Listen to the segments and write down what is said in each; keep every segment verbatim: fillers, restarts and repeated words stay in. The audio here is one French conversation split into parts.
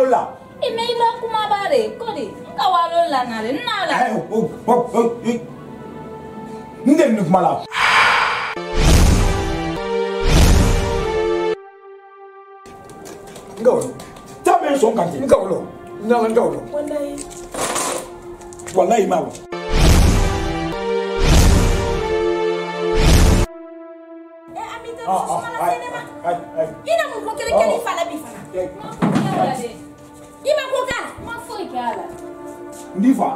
la. E me iba kuma bare kodi. Ka walo la na le na la. Eh oh oh oh. Ndem ni kuma la. Ngawlo. Tabe son kanti. Ngawlo. Nanga ngawlo. Wallahi. Wallahi mawo. Ah, ah, ay, ay, ay. Ina mo ko kele kele fala bi fala. Ima ko ka, ma foi kala. Ndifa.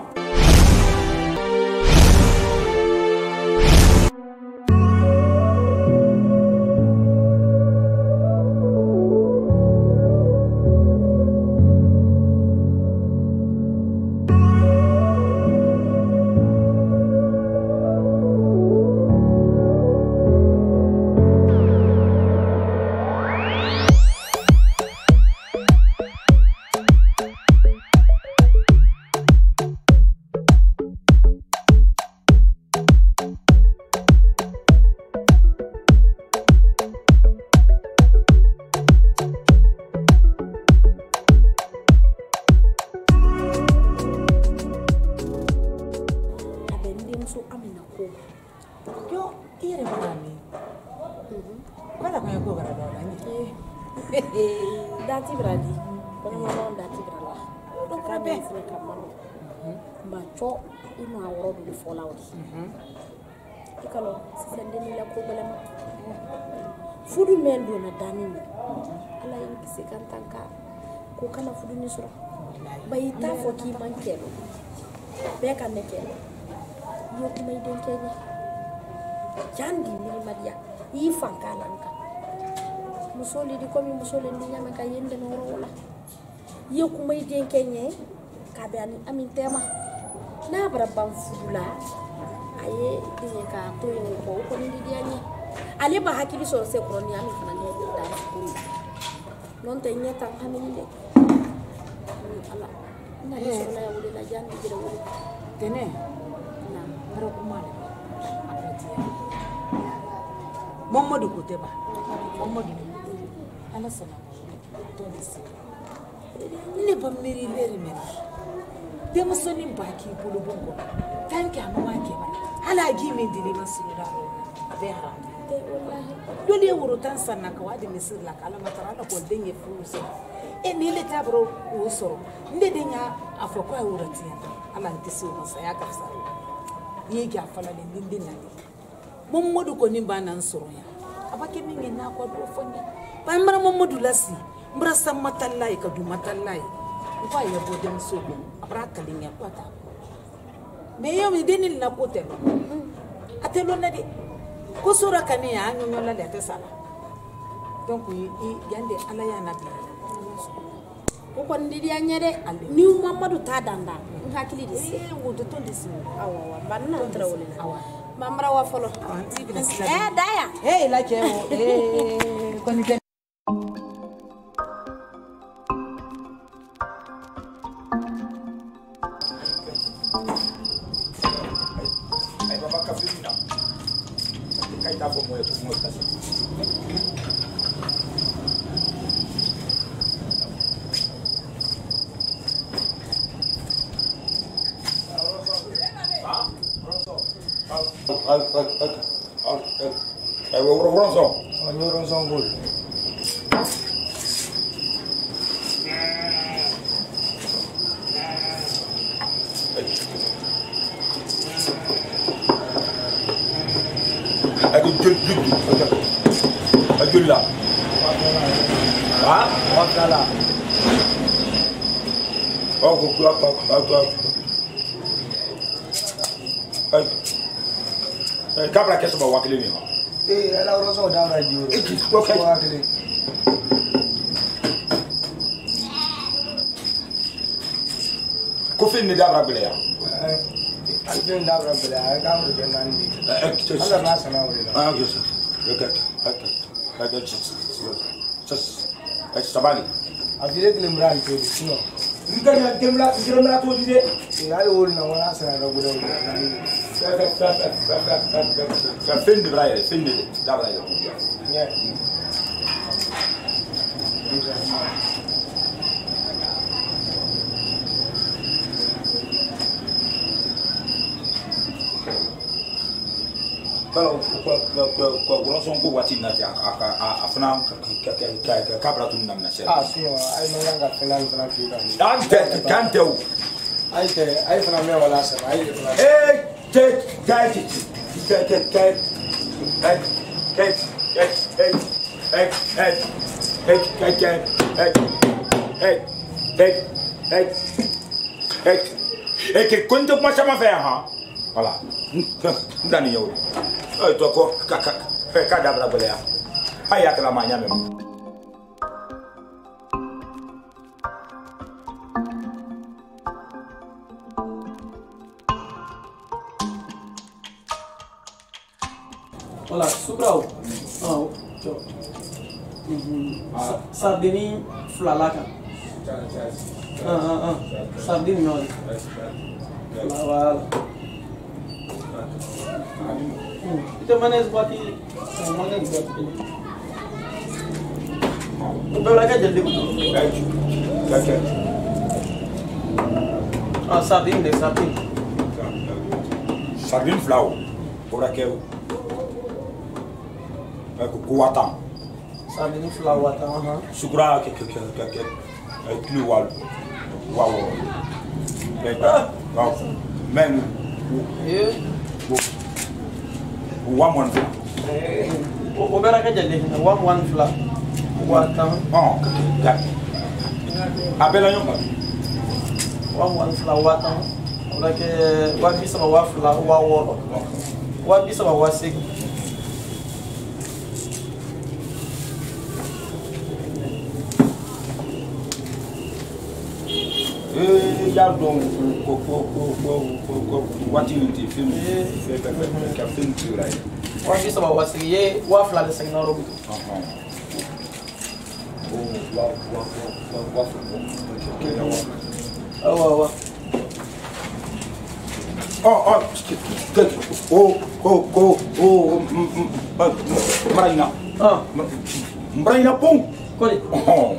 Dati brali, kono mo dati brala. Do ka be fle kamano. Ma cho ino awro do fola wodi. Ikalo sende ni la ko belema. Fudu men do na dani. Ala yin kise kan tanka. Ko kana fudu ni sura. Bayi ta fo ki mankelo. Be kan ne kelo. Yo ko may den kenye. Jandi ni madia. Yi fankala nka. Musoli di komi musoli ndi nyama ka yende no rola yo kuma iden kenye ka be ani amin tema na bara ban fudula aye di ka to yo ko ko ndi di ani ale ba hakili so se ko ni amin kana ne da fudula non te nyata hanin de ala na ni so la wuli la jandi jira wuli tene na bara kuma ne apatia Mamadou ko teba Mamadou ala sana to disi ne ba meri leri meri de musoni baki bulu bongo tanki amama ke ba ala gi me dili masulu daro be haram te wallahi dole wuro tan sanna ka wadi misir la kala matara la ko denye fuso e ni le tabro o soro nde denya afoko e wuro tiya ala ntisi o saya ka fsa ni ga fala le ndinde na mom modu ko nimba nan soro ya abake mingi na ko do fonya Pambara Mamadou lasi mbra sam matallay ka du matallay ko ya bodem sogo abra kalinya kwata me yo mi denil na kote atelo na de ko sura kane ya nyonyo la de sala donc yi yande ala ya nabi ko ko ndidi anyere ni Mamadou ta danda hakili disi eh wodo to disi awa wa banna trawole awa mamra wa folo eh daya eh la ke eh ko ni Kabla kesho ba wakili ni. Eh, ala roso da ra juro. Eh, ko ka wakili. Ko fin ni da ra bele ya. Eh, alfin da ra bele ya ga mu da nan ni. Eh, Allah na sana wuri. Ah, yes. Okay. Okay. Okay. Just eh sabali. Afire glimra to di sino. Nka ya glimra, glimra to di de. Eh, ali wuri na wala sana da gudu. Ka fin di braille, fin di da braille. Yeah. ko ko ko wati na ja afuna ka kabra tun namna she ah si ai no nga final final fi dan te kan te o ai te ai fana me wala sa ai fana eh te te te te te eh eh eh eh eh eh eh eh eh eh eh eh que quando mais chama ver ha voilà ndani yow ay to ko ka ka ka dabra bele ya ay akala ma nyame voilà subrao oh jo sardini flalaka ah ah ah sardini no la itu mana seperti mana seperti berapa jadi betul ah sardin deh sardin sardin flau ora que aku kuatan sardin flau watan aha sugura ke ke ke ke ai klu wal wow wow men eh one one o berapa jadi one one flau watan oh ya abela nyom one one flau watan ora que wa bisa wa flau wa wo wa bisa wa sik eh ya dong ko ko ko ko ko wati ni film eh fe fe fe ka film tu rai wa bisa wa sik ye wa flau de sik na robu aha oh wa wa wa wa wa wa oh oh oh oh oh oh maraina ah maraina pum koli oh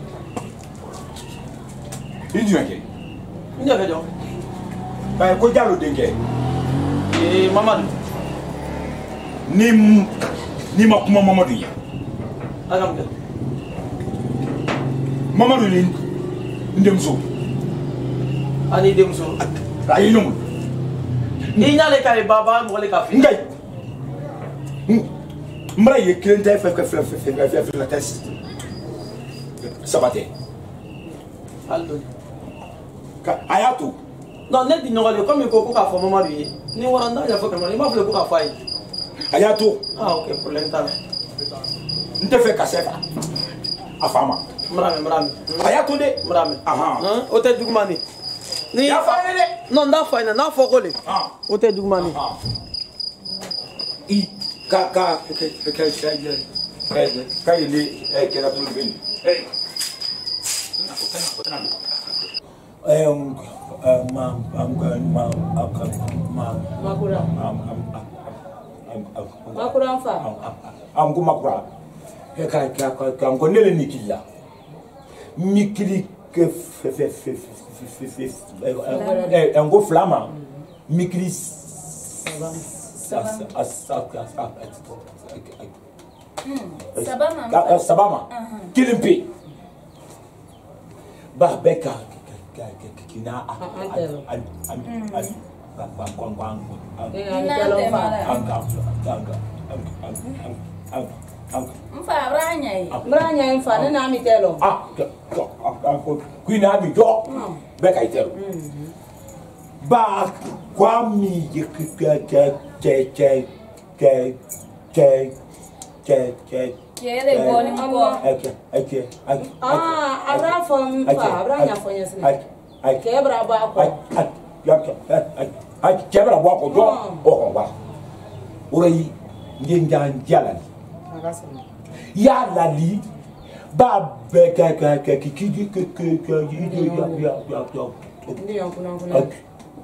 Indu yake. ndia ka jo Ba ko jalo denke. eh Mamadou Ni ni ma kuma Mamadou ya. agam ke Mamadou ni ndem so. ani dem so Ayi no. ni nyale kay baba mo le ka fi Ngai. Mbra ye klente fe fe fe fe fe fe la test. Sabate. aldo Ka ayato. non ne di nogale comme ko ko ka fo Mamadou yi ni waranda ya fo kama ni ma fle ko ka fay Ayato. ah ok pour l'instant Nte fe kasefa. Afama. mrame mrame Ayato de. mrame Aha. hein o te dugmani ni Ya fa de. non da fay na na fo ko le Ah. o te dugmani Ah. I ka ka ke ke ke ke ke ka ile eh ke la tu bin. Eh. Eh um ma am ga ma ma Makura. am am am Makura mfa. am ko makura. E ka ka ka am ko nele nikilla. Mikili ke fe fe fe fe fe eh en go flama. Mikili Sabama. Sabama. Kilimpi. Ba beka kina Antero. an an an ba kwang kwang Ina ni telo mfa. anga anga anga anga Mfa ranya yi. Mranya mfa ne na mi telo. ah ko kuina mi do beka itelo ba kwa mi ke ke ke ke ke ke ke ke Kere goni mko. Ake, ake, ake. Ah, abra fo mfa, abra nya fo nyesine. Ake, Kebra ba ko. ake, ake, ake, ake, kebra bo ko do, o ba. Ori ngenga njala. Akasema. Ya lali ba be ka ka ka kiki ke ke ke yi ya ya ya ya. Ndio kuna kuna. Ake.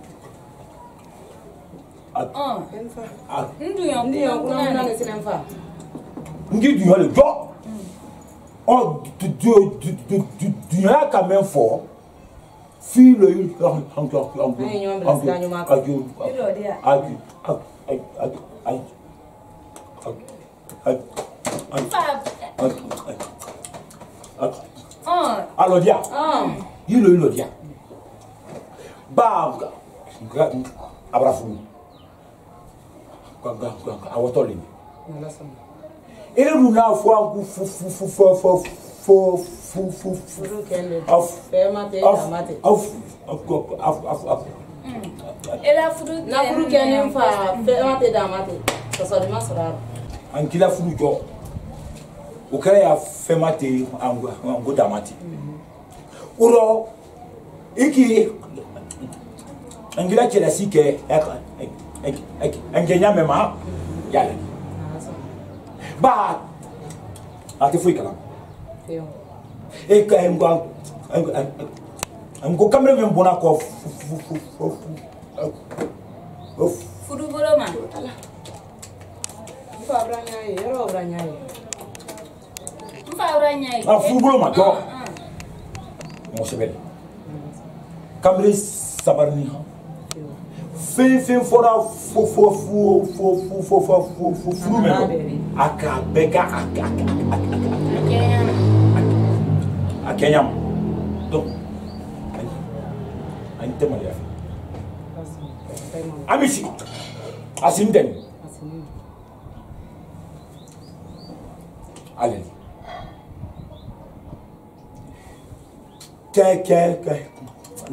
Ah. Mfa. Ndu yo. Ndio kuna kuna nesine mfa. Ngi du le do. O du du du du du ya ka men fo. Fi le yi han han han. Ai nyom bla ska nyoma. Aju. Iro dia. Aju. Aju. Aju. Alors dia. Il le il dia. Ba abrafu. Gaga gaga awotole. Et le luna fois fu fu fu fu fu fu fu fu fu of Fermate damate. Of of of of of. Et la fruit Na furu kenen fa fermate damate. Ça ça demande ça. Ankila furu jo. O kare ya fermate ango ango damate. Uro iki angila chela sike angenya mema yale. Ba ate fui kala. E ka ngo ngo kamera men bona ko furu bolo ma. Mfa branya ye, yoro branya ye. Mfa branya ye. Ah furu bolo ma to. Mo sebel. Kamera sabarni. Fin fin fora fo fo fo fo fo fo fo fo fo furu me. Aka bega aka a Kenya. Donc, un thème à faire. Amici, Asimden. Allez. Que, que, que.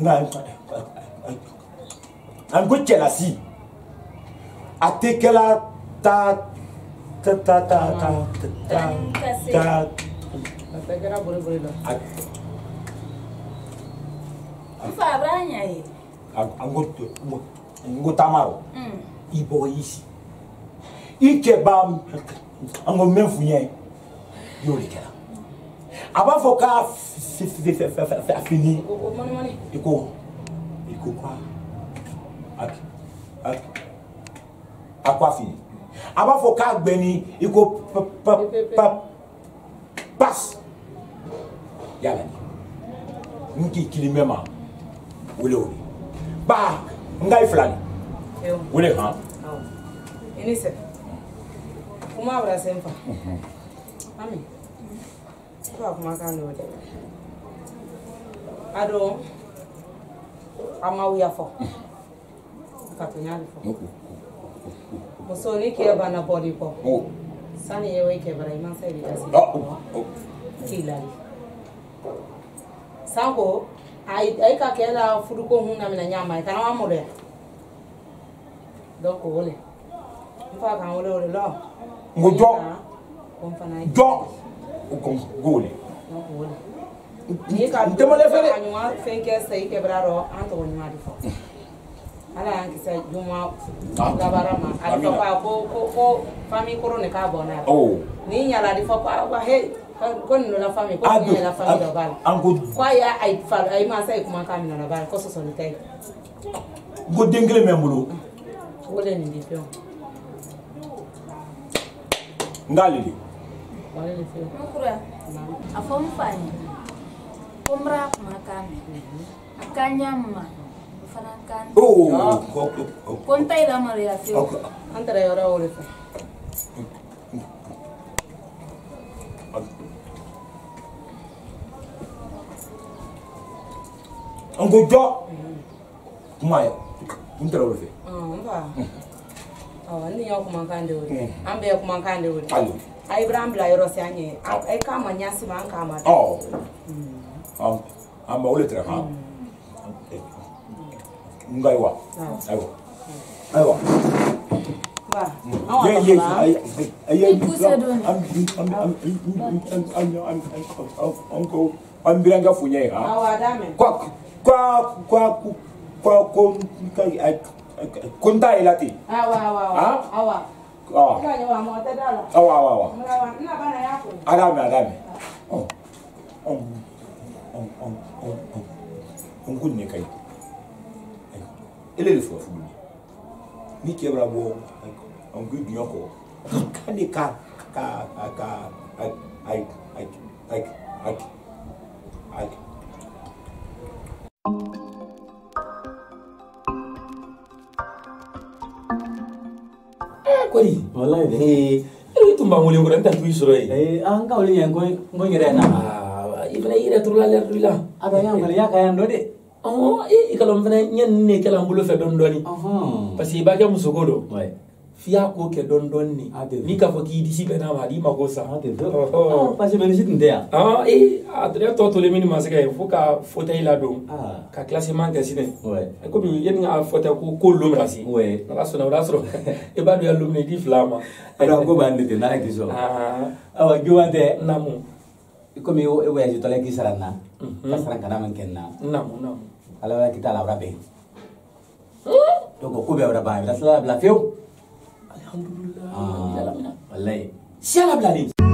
Un coup de Chelsea. A te que la ta ta ta ta ta ta. Pegara bore bore la. Mfa branya ye. Ango ango tamaro. Ibo ici. Ike bam ango menfunye. Yo lekela. Aba foka fini. Money money. Iko iko kwa. Ak ak. Akwa fini. Aba foka gbeni iko pa pass. Yala. Nki kilimema. Wole wole. Ba ngai flani. Wole ha. Ini se. Kuma abra semfa. Ami. Kwa kuma kan wole. Ado ama uya fo. Katunya fo. Musoni ke bana body po. Oh. Sani yewe ke bara iman sai da si. Oh. Kilali. Sango ai ai ka kela furuko hunna mina nyama kana wa mure. Donc wole. Mfa kan wole wole lo. Ngojo. Komfana. Jo. Kom gole. Donc wole. Ni ka Ndemale fere. Anywa fenke sai ke braro anto wonwa di fo. Ala yanki sai juma gabarama. Ala fa ko ko ko fami korone ka bona. Oh. Ni nyala di fo kwa he kon no la famille ko ni la famille do bal Ango kwa ya ai fal ai ma sai kuma ka mina na bal ko so so ni tay go dengle membulo wole ni di pio ngalili wole ni pio Mukura. Afo mfanya. Kumra kuma kame. Akanya mma. Mfana kan. Oh. Konta ida maria fio. antara yora wole fa Ango jo. Maya. Untara wole fe. ah mba ah ni yo kuma kan de wole ambe kuma kan de wole Allo. ai Ibrahim la yoro si anye ai kama nyasi ma an kama Oh. Um, amba wole tra ha. Ngai wa. Aiwa. Aiwa. ba Yeah, yes. I I am I'm I'm I'm biranga funye ha. awa dame Kwa kwa kwa kwa kwa kai konta ilati. awa awa awa Ah. ka nyawa mo ta dala Awa awa awa. mlawa ina bana yako Adame adame. Oh. Oh. Oh oh oh oh. Ungunne kai. Ele le fo fulu. Ni kebra bo. On good yoko. Kani ka ka ka ai ai ai ai ai ai. Kweli wallahi eh tun b'an wele nkɔrɔ n tɛ tu i sɔrɔ yen. ee an ka wele yen ko n ko n yɛrɛ na. aa i fana i yɛrɛ turula lɛri la. a bɛ yan kɔni i y'a ka yan dɔ de. ɔhɔn ee i ka dɔn fana ɲɛ ninnu de kɛla n bolo fɛ dɔɔni dɔɔni. parce que i b'a kɛ musoko don. f'i y'a ko kɛ dɔɔni dɔɔni de. n'i k'a fɔ k'i disi bɛ n'a ma a d'i ma ko sa. parce que mɛnisi tun tɛ yan. aa ee a tɛrɛ tɔ tolen min ma se ka ye fo ka fauteuil ladon. ka classement kɛ sinɛ. komi yanni ka fauteuil ko ko lomrasi. n'ala sɔnna o y'a sɔrɔ i b'a dɔn ya lomine i di fila ma. alors ko b'an de ten n'a ye kisɔ. awa juguman tɛ. naamu. komi e voyage tɔla k'i sara n na. ka sara kana min kɛ n na. naamu naamu. ala bɛ kita la wɛrɛ bɛ yen. donc ko bɛɛ wɛrɛ ban i bɛ tila bila fiyewu. alhamdulilah. walayi. si ala bilalen.